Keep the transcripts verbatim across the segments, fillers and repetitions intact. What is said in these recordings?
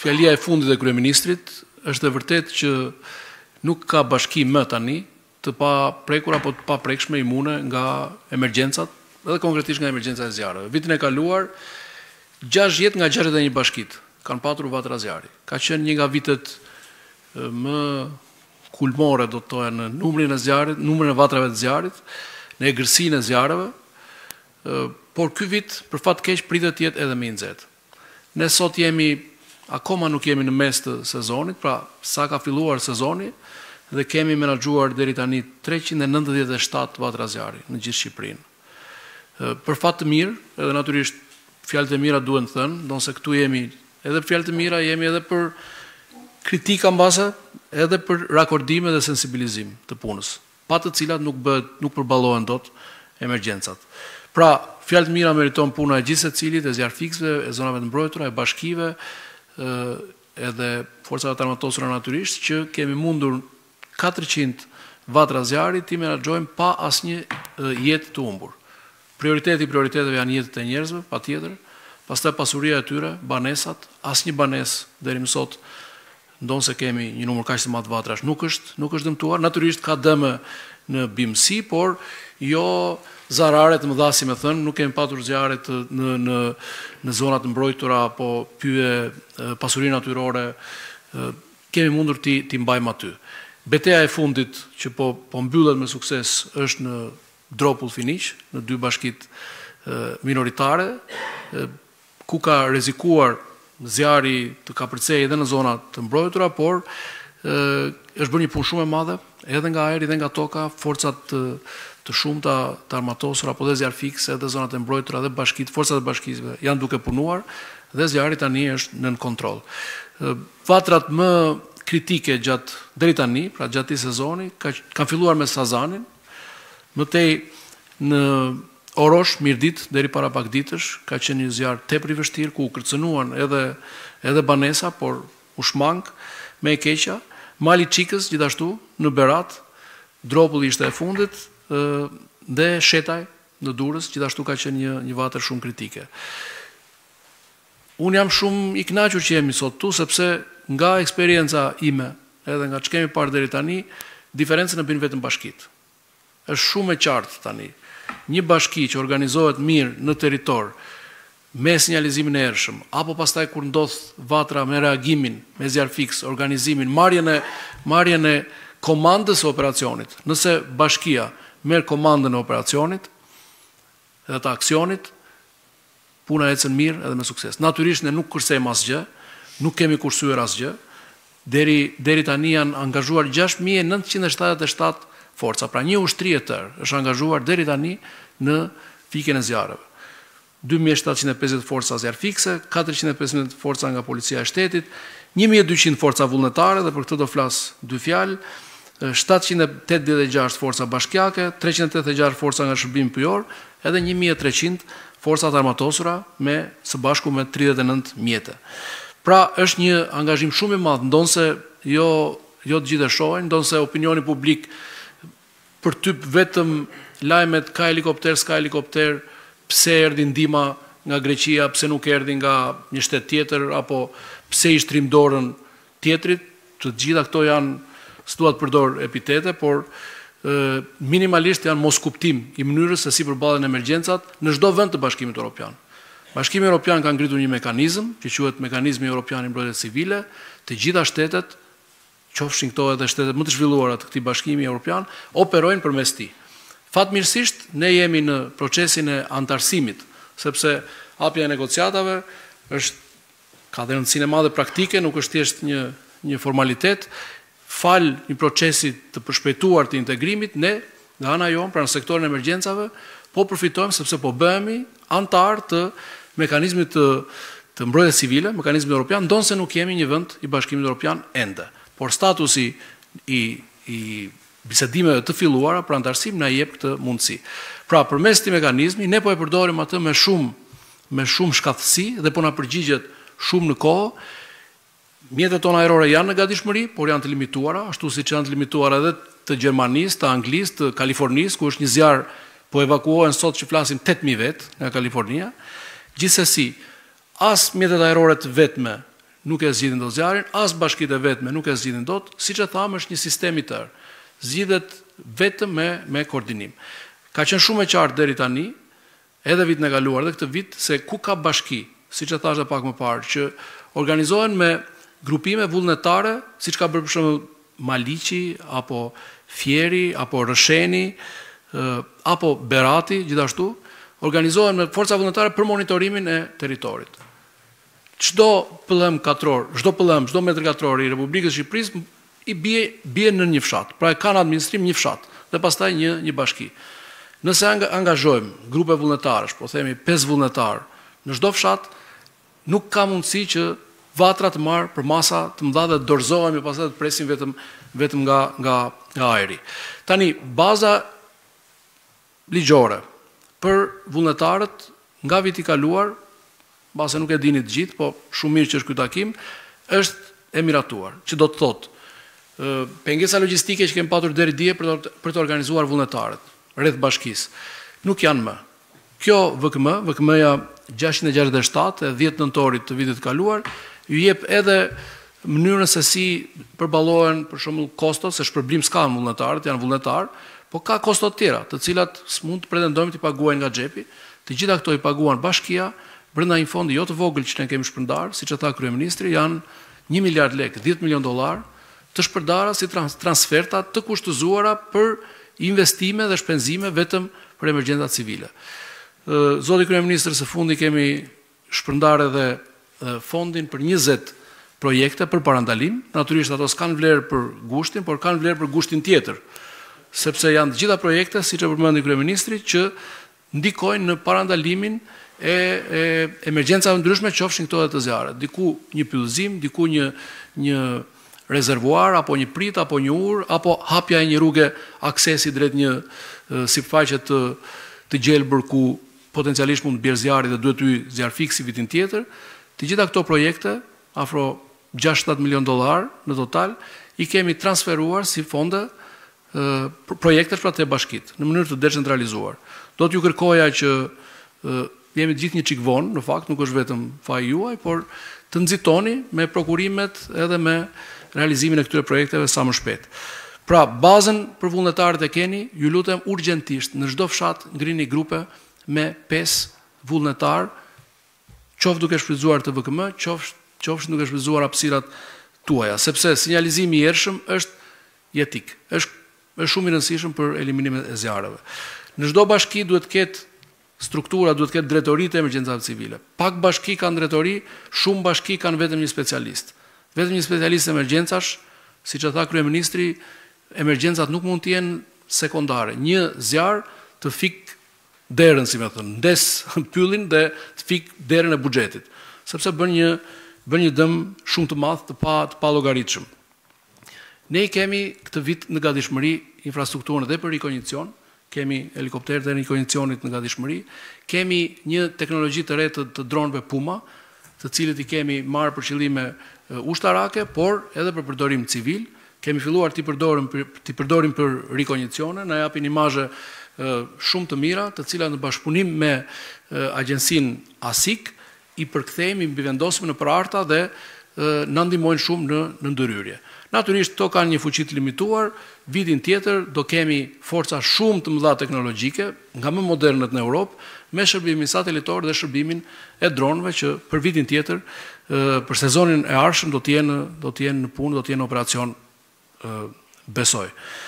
fjalia e fundit e kryeministrit është e vërtet që nuk ka bashkim më tani të pa prekur apo të pa prekshme imune nga emergjencat, edhe konkretisht nga emergjenca e zjarreve. Vitin e kaluar, gjashtëdhjetë nga gjashtëdhjetë e një bashkit kanë patur vatra zjarri. Ka qenë një nga vitet më kulmore, do të thoya, në numrin e zjarrit, numrin e vatrave të zjarrit, në egërsinë e zjarreve, por ky vit për fat keq pritet të jetë edhe më i nxehtë. Ne sot jemi akoma nuk jemi në mes të sezonit, pra sa ka filluar sezoni dhe kemi menaxhuar deri tani treqind e nëntëdhjetë e shtatë vatra zjarri në gjithë Shqipërinë. Për fat të mirë, edhe natyrisht fjalët e mira duhen thënë, ndonse këtu jemi edhe për fjalët e mira, jemi edhe për kritika mbase, edhe për rakordime dhe sensibilizim të punës, pa të cilat nuk bëhet, nuk përballohen dot emergjencat. Pra, fjalët mira meriton puna e gjithë secilit, e zjarfikësve, e zonave të mbrojtura, e bashkive, edhe forcave të armatosura natyrisht, që kemi mundur katërqind vatra zjarri ti menaxhojmë pa asnjë jetë të humbur. Prioriteti i prioriteteve janë jetët e njerëzve, patjetër, pastaj pasuria e tyre, banesat, asnjë banesë deri më sot, ndonse kemi një numër kaq të madh vatrash, nuk është nuk është dëmtuar. Natyrisht ka dëme në bimësi, por jo zarare të mëdha, si më thënë, nuk kemi patur zjarre në në në zona të mbrojtura apo pyje pasurinë natyrore, kemi mundur ti ti mbajmë aty. Betejë e fundit që po po mbyllet me sukses është në Dropull Finiq, në dy bashkitë minoritare, ku ka rrezikuar zjarri të kapërcej edhe në zona të mbrojtura, por është bërë një punë shumë e madhe, edhe nga ajri dhe nga toka, forcat të, të shumta të armatosura, apo dhe zjarfikse, edhe zonat e mbrojtura, dhe bashkit, forcat e bashkisve janë duke punuar, dhe zjarri tani është nën kontroll. Vatrat më kritike gjatë deri tani, pra gjatë këtij sezoni, ka, kanë filluar me Sazanin, më tej në Orosh, Mirdit, deri para pak ditësh, ka qenë një zjarr tepër i vështirë, ku u kërcënuan edhe, edhe banesa, por u shmang me e keqa. Mali Çikës, gjithashtu, në Berat, Dropulli ishte e fundit, dhe Shetaj, në Durrës, gjithashtu ka qenë një, një vatër shumë kritike. Unë jam shumë i kënaqur që jemi sot tu, sepse nga eksperienca ime, edhe nga që kemi parë deri tani, diferencën e bën vetëm bashkitë. Është shumë e qartë tani. Një bashki që organizohet mirë në territor, me sinjalizimin e ershëm, apo pastaj kur ndodh vatra me reagimin, me zjarfiks, organizimin, marrjen e marrjen e komandës së operacionit. Nëse bashkia merr komandën e operacionit dhe të aksionit, puna ecën mirë edhe me sukses. Natyrisht ne nuk kursejmë asgjë, nuk kemi kursyer asgjë. Deri deri tani janë angazhuar gjashtë mijë e nëntëqind e shtatëdhjetë e shtatë forca, pra një ushtri e tërë është angazhuar deri tani në fikjen e zjarreve. dy mijë e shtatëqind e pesëdhjetë forca zjarfikse, katërqind e pesëmbëdhjetë forca nga policia e shtetit, një mijë e dyqind forca vullnetare, dhe për këtë do flas dy fjalë, shtatëqind e tetëdhjetë e gjashtë forca bashkiake, treqind e tetëdhjetë e gjashtë forca nga shërbimi pyjor, edhe një mijë e treqind forca të armatosura me së bashku me tridhjetë e nëntë mjete. Pra është një angazhim shumë i madh, ndonse jo jo të gjithë e shohin, ndonse opinioni publik përtyp vetëm lajmet ka helikopter, s'ka helikopter, pse erdhi ndihma nga Greqia, pse nuk erdhi nga një shtet tjetër, apo pse i shtrim dorën tjetrit. Të gjitha këto janë, s'dua të përdor epitete, por e, minimalisht janë mos kuptim i mënyrës se si përballen emergjencat në çdo vend të Bashkimit Evropian. Bashkimi Evropian ka ngritur një mekanizëm që quhet Mekanizmi Evropian i Mbrojtjes Civile, të gjitha shtetet, qofshin këto edhe shtetet më të zhvilluara të këtij Bashkimi Evropian, operojnë përmes tij. Fatmirësisht ne jemi në procesin e antarësimit, sepse hapja e negociatave është ka dhe rëndësinë e madhe praktike, nuk është thjesht një një formalitet. Fal një procesi të përshpejtuar të integrimit, ne nga ana jon pra në sektorin e emergjencave po përfitojmë sepse po bëhemi antar të mekanizmit të, të mbrojtjes civile, mekanizmit evropian, ndonse nuk jemi një vend i Bashkimit Evropian ende. Por statusi i i bisedimeve të filluara për antarësim na jep këtë mundësi. Pra, përmes këtij mekanizmi ne po e përdorim atë me shumë me shumë shkatësi dhe po na përgjigjet shumë në kohë. Mjetet tona ajrore janë në gatishmëri, por janë të limituara, ashtu siç janë të limituara edhe të Gjermanisë, të Anglisë, të Kalifornisë, ku është një zjarr po evakuohen sot që flasim tetëmijë vet nga Kalifornia. Gjithsesi, as mjetet ajrore të vetme nuk e zgjidhin dot zjarrin, as bashkitë e vetme nuk e zgjidhin dot, siç e thamë është një sistem i tërë. Zgjidhet vetëm me me koordinim. Ka qenë shumë e qartë deri tani, edhe vitin e kaluar dhe këtë vit, se ku ka bashki, siç e thash edhe pak më parë, që organizohen me grupime vullnetare, siç ka bërë për shembull Maliqi apo Fieri apo Rësheni apo Berati, gjithashtu organizohen me forca vullnetare për monitorimin e territorit. Çdo P L M katror, çdo P L M, çdo metër katror i Republikës së Shqipërisë i bie bie në një fshat. Pra kanë administrim një fshat dhe pastaj një një bashki. Nëse angazhojmë grupe vullnetare, po themi pesë vullnetar në çdo fshat, nuk ka mundësi që vatra të marrë për masa të mëdha dhe dorëzohemi pastaj të presim vetëm vetëm nga nga nga ajri. Tani baza ligjore për vullnetarët nga viti i kaluar, mbase nuk e dini të gjithë, po shumë mirë që është ky takim, është e miratuar, që do të thotë pengesa logjistike që kemi patur deri dje për të, për të organizuar vullnetarët rreth bashkisë nuk janë më. Kjo V K M, V K M-ja gjashtëqind e gjashtëdhjetë e shtatë e dhjetë nëntorit të vitit kaluar, ju jep edhe mënyrën se si përballohen për shembull kostot, se shpërblim s'ka vullnetarët, janë vullnetar, po ka kostot tjera, të cilat mund të pretendojmë të paguajnë nga xhepi. Të gjitha këto i paguan bashkia brenda një fondi jo të vogël që ne kemi shpërndar, siç e tha kryeministri, janë një miliard lekë, dhjetë milion dollar të shpërdara si transferta të kushtëzuara për investime dhe shpenzime vetëm për emergjenca civile. Zoti kryeministër, së fundi kemi shpërndar edhe fondin për njëzet projekte për parandalim. Natyrisht ato s'kan vlerë për gushtin, por kanë vlerë për gushtin tjetër, sepse janë të gjitha projekte, siç e përmendi kryeministri, që ndikojnë në parandalimin e, e emergjencave ndryshme, qofshin këto edhe të zjarret. Diku një pyllëzim, diku një një rezervuar apo një prit apo një ur, apo hapja e një rruge aksesi drejt një sipërfaqe të të gjelbër ku potencialisht mund të bjerë zjarri dhe duhet hy zjarr fiksi vitin tjetër. Të gjitha këto projekte, afro gjashtëdhjetë milion dollar në total, i kemi transferuar si fonde projekte pra të bashkit, në mënyrë të decentralizuar. Do t'ju kërkoja që jemi gjithë një çik vonë, në fakt nuk është vetëm faji juaj, por të nxitoni me prokurimet edhe me realizimin e këtyre projekteve sa më shpejt. Pra, bazën për vullnetarët e keni, ju lutem urgjentisht në çdo fshat ngrini grupe me pesë vullnetar, qoftë duke shfrytzuar të V K M, qoftë qoftë duke shfrytzuar hapësirat tuaja, sepse sinjalizimi i ershëm është jetik, është është shumë i rëndësishëm për eliminimin e zjarreve. Në çdo bashki duhet të ketë struktura, duhet të ketë drejtori të emergjencave civile. Pak bashki kanë drejtori, shumë bashki kanë vetëm një specialist. Vetëm një specialist emergjencash, siç e tha kryeministri, emergjencat nuk mund të jenë sekondare. Një zjarr të fik derën, si më thënë, ndes pyllin dhe të fik derën e buxhetit, sepse bën një bën një dëm shumë të madh të pa të pa llogaritshëm. Ne kemi këtë vit në gatishmëri infrastrukturën edhe për rikonjicion, kemi helikopterët e rikonjicionit në gatishmëri, kemi një teknologji të re të, të dronëve Puma, të cilët i kemi marrë për qëllime ushtarake, por edhe për përdorim civil. Kemi filluar t'i përdorim për, t'i përdorim për rikonjicione, na japin imazhe shumë të mira, të cilat në bashkëpunim me agjensinë ASIK i përkthehemi, mbi vendosëm në përarta dhe na ndihmojnë shumë në, në ndërhyrje. Natyrisht këto kanë një fuqi të limituar, vitin tjetër do kemi forca shumë të mëdha teknologjike, nga më modernet në Europë, me shërbimin satelitor dhe shërbimin e dronëve që për vitin tjetër, për sezonin e ardhshëm do të jenë do të jenë në punë, do të jenë në operacion, besoj.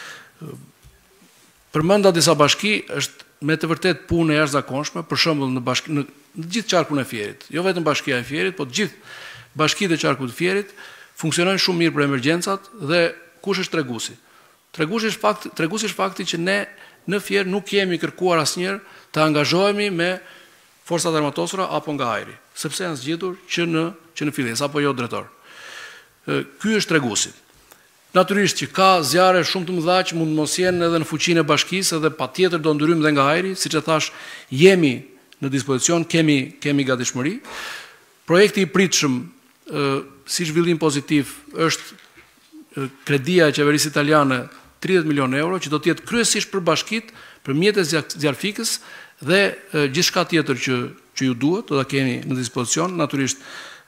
Përmenda disa bashki është me të vërtet punë e jashtëzakonshme, për shembull në bashki në, në gjithë qarkun e Fierit, jo vetëm bashkia e Fierit, po të gjithë bashkitë e qarkut të Fierit funksionojnë shumë mirë për emergjencat dhe kush është treguesi? Treguesi është fakti, treguesi është fakti që ne në Fier nuk kemi kërkuar asnjëherë të angazhohemi me forcat armatosura apo nga ajri, sepse janë zgjedhur që në që në fillim apo jo drejtor. Ky është treguesi. Natyrisht që ka zjarre shumë të mëdha që mund mos jenë edhe në fuqinë e bashkisë dhe patjetër do ndryrim dhe nga ajri, siç e thash, jemi në dispozicion, kemi kemi gatishmëri. Projekti i pritshëm si zhvillim pozitiv është kredia e qeverisë italiane tridhjetë milion euro, që do të jetë kryesisht për bashkitë, për mjetet zjarrfikës dhe gjithçka tjetër që që ju duhet, do ta kemi në dispozicion. Natyrisht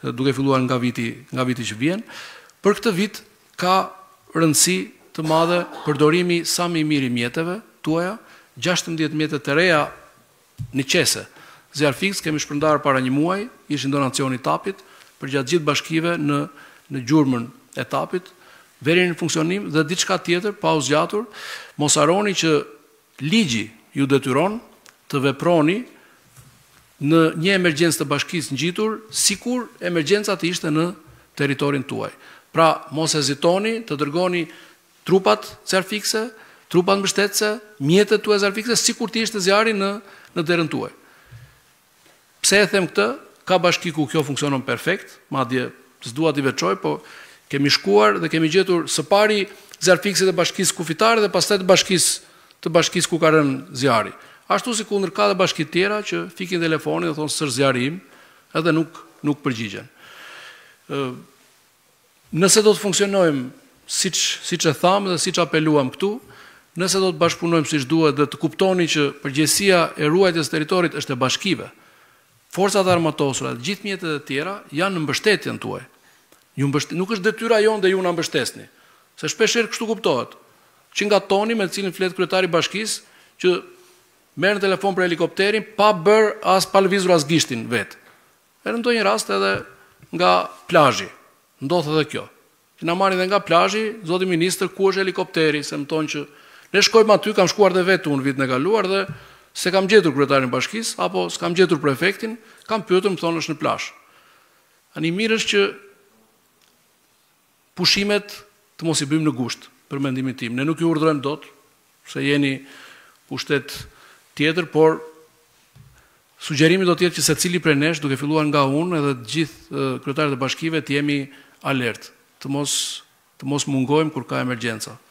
duke filluar nga viti, nga viti që vjen. Për këtë vit ka rëndësi të madhe përdorimi sa më i mirë i mjeteve tuaja, gjashtëmbëdhjetë mjete të reja në qese. Zjarr fiks kemi shpërndar para një muaj, ishin donacioni i tapit për gjatë gjithë bashkive në në gjurmën e tapit, veri në funksionim dhe diçka tjetër pa u zgjatur, mos harroni që ligji ju detyron të veproni në një emergjencë të bashkisë ngjitur, sikur emergjenca të ishte në territorin tuaj. Pra, mos hezitoni të dërgoni trupat zjarr fikse, trupat mbështetëse, mjetet tuaja zjarr fikse, sikur të ishte zjarri në në derën tuaj. Pse e them këtë? Ka bashki ku kjo funksionon perfekt, madje s'dua t'i veçoj, po kemi shkuar dhe kemi gjetur së pari zjarr fikse të bashkisë kufitare dhe pastaj të bashkisë të bashkisë ku ka rënë zjarri. Ashtu si kundër ka dhe bashki tjera që fikin telefonin dhe thonë sër zjarri im, edhe nuk nuk përgjigjen. Ë Nëse do të funksionojmë siç siç e thamë dhe siç apeluam këtu, nëse do të bashkëpunojmë siç duhet dhe të kuptoni që përgjegjësia e ruajtjes së territorit është e bashkive, forcat armatosura, të gjithë mjetet e tjera janë në mbështetjen tuaj. Ju mbështet, nuk është detyra jonë dhe ju na mbështesni. Se shpeshherë kështu kuptohet. Që nga toni me të cilin flet kryetari i bashkisë, që merr në telefon për helikopterin pa bër as pa lëvizur as gishtin vet. Edhe në ndonjë rast edhe nga plazhi. Ndodh edhe kjo. Që na marrin edhe nga plazhi, zoti ministër, ku është helikopteri, se më thonë që ne shkojmë aty, kam shkuar dhe vetë unë vitin e kaluar dhe se kam gjetur kryetarin e bashkisë apo s'kam gjetur prefektin, kam pyetur, më thonë është në plazh. Ani mirë është që pushimet të mos i bëjmë në gusht, për mendimin tim. Ne nuk ju urdhërojmë dot, se jeni pushtet tjetër, por sugjerimi do të jetë që secili prej nesh, duke filluar nga unë edhe të gjithë kryetarët e bashkive, të jemi alert, të mos të mos mungojmë kur ka emergjenca.